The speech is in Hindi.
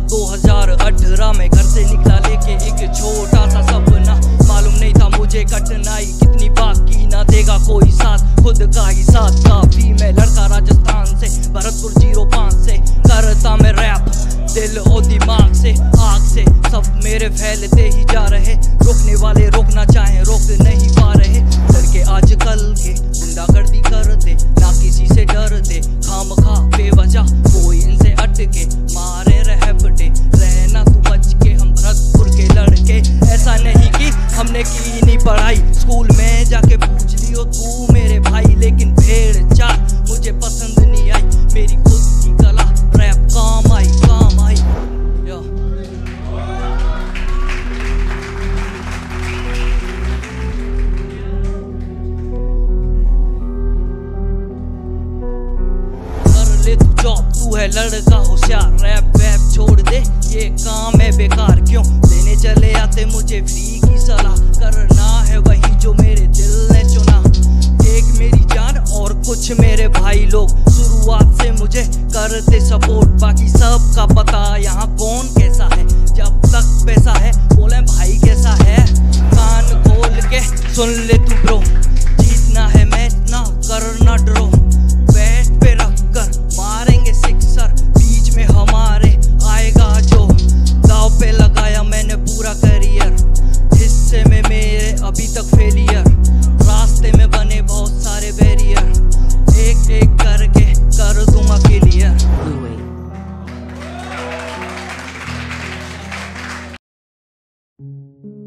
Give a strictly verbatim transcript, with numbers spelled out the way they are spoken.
दो हज़ार अठारह में घर से निकला लेके एक छोटा सा सपना। मालूम नहीं था मुझे कठिनाई कितनी बाकी ना देगा कोई साथ, खुद का ही साथ काफी। मैं लड़का राजस्थान से, भरतपुर जीरो पाँच से, करता मैं रैप दिल और दिमाग से, आग से। सब मेरे फैलते ही जा रहे, रोकने वाले रोकना चाहे रोक नहीं पा रहे। लड़के आजकल के गुंडागर्दी करते, ना किसी से डरते, खाम खा बेवजह कोई इनसे अटके, मारे रहबटे। रहना तू बच के, हम भरतपुर के लड़के। ऐसा नहीं कि हमने की ही नहीं पढ़ाई, स्कूल में जाके पूछ लियो तू मेरे भाई। लेकिन भेड़ चाल मुझे पसंद नहीं आई, मेरी खुद की कला रैप काम आई, काम आई। या कर ले तू जॉब, तू है लड़का होशियार। रैप वैप छोड़ दे, ये काम है बेकार। क्यों देने चले आते मुझे फ्री की सलाह, करना है वही जो मेरे दिल ने चुना। एक मेरी जान और कुछ मेरे भाई लोग शुरुआत से मुझे करते सपोर्ट। बाकी सब का पता यहाँ कौन कैसा है, जब तक पैसा है बोले भाई कैसा है। कान खोल के सुन ले तू ब्रो, जीतना है मैच ना करना ड्रो। बैट पे रख कर मारेंगे सिक्सर, बीच में हमारे आएगा जो। दाव पे लगाया मैंने पूरा करियर, हिस्से में मेरे अभी तक फेलियर। रास्ते में बने बहुत सारे बैरियर, एक एक करके कर दूंगा क्लियर।